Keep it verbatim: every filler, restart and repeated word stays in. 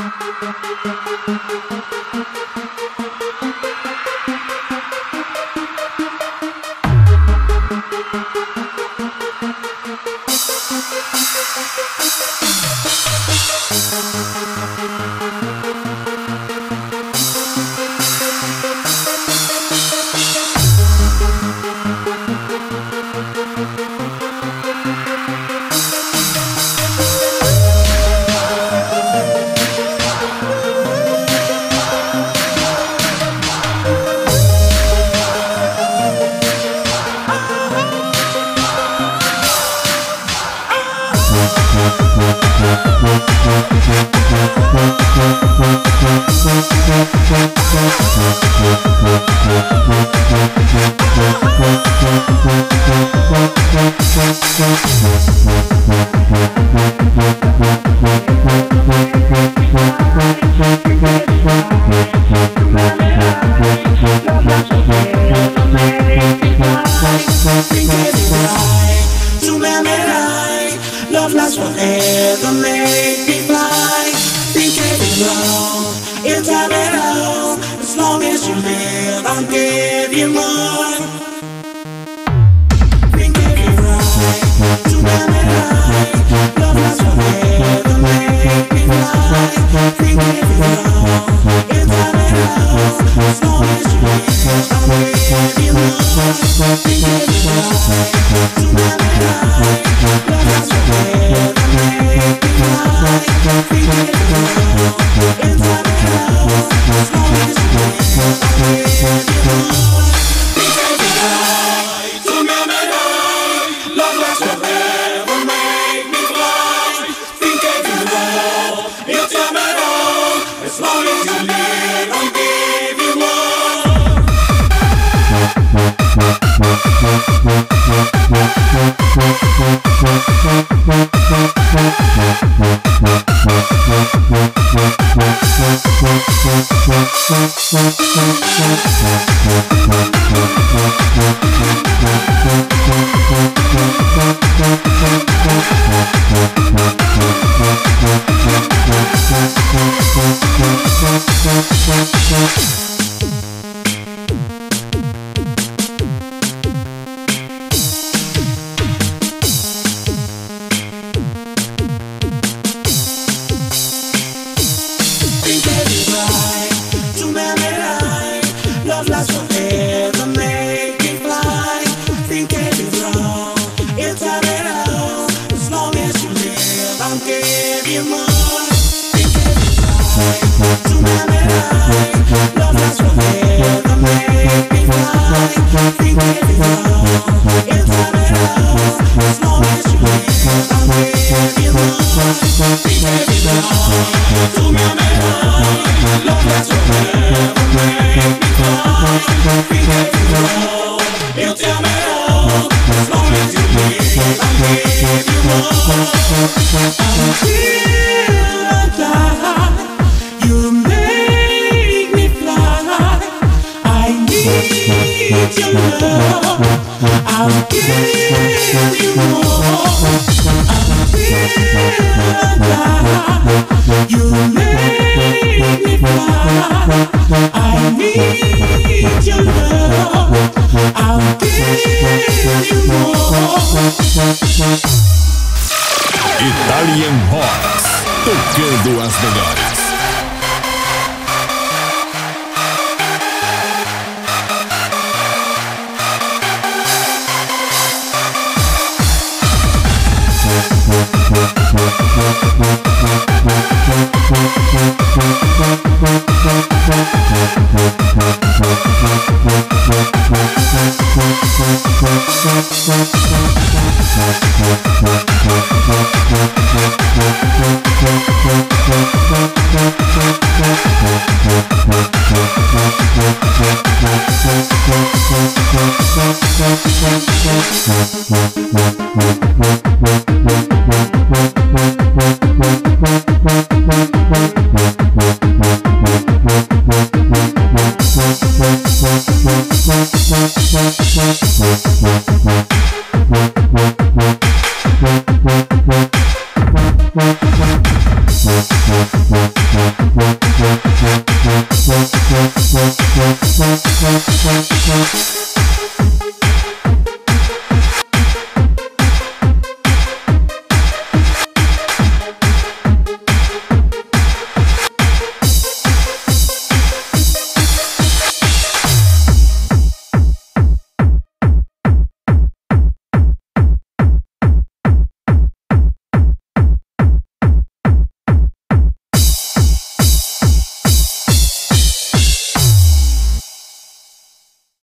Love lasts forever, make me fly. Think it's wrong, it's time at all. As long as you live, I'll give you more. Think it's right, to them and right. Love lasts forever, make me fly. Think it's wrong, it's time at all. As long as you live, I'll give you more. Think it's right, to them and right. Love lasts forever. Love lasts forever, make me fly. Think it's wrong, it's time at all. As long as you live, I'll give you more. Think it's right, to them and right. Love lasts forever, make me fly. Think it's wrong, it's time at all. As long as you live, I'll give you more. Think it's wrong, to them and right. Love lasts forever, make me fly. Think it's wrong, you tell me all. As long as you live, I'll give you more. Until I die, you make me fly. I need your love, I'll give you more. Until I die, you make me fly. I need your love, I'll give you more. Italian Rocks, tocando as melhores.